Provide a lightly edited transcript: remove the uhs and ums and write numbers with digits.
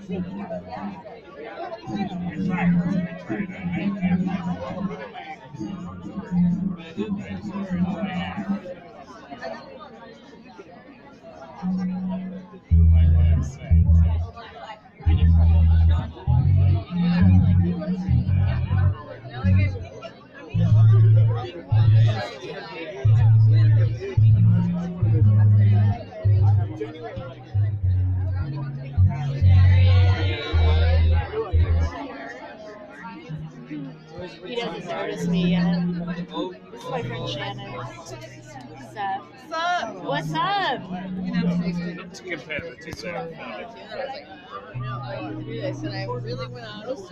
He doesn't notice me yet. This is my friend Shannon. What's up? What's up? To compare the two songs. And I really went out of